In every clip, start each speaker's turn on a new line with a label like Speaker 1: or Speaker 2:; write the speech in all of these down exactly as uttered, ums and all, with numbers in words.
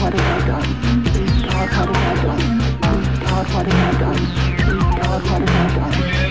Speaker 1: what have I done? God, what have I done? God, what have I done? God, what have I done?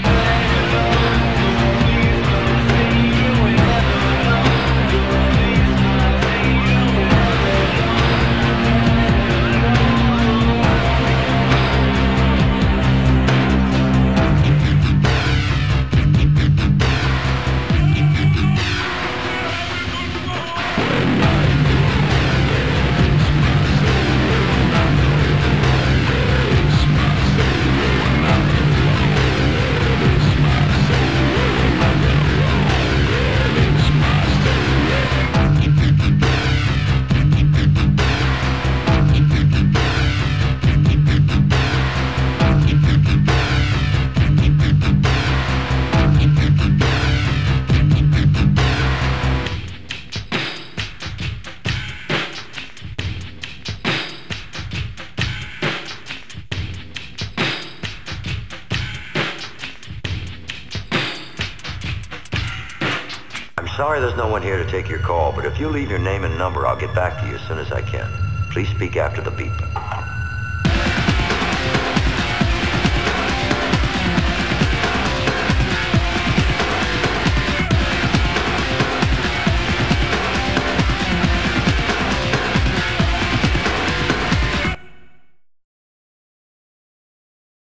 Speaker 2: Sorry there's no one here to take your call, but if you leave your name and number, I'll get back to you as soon as I can. Please speak after the beep.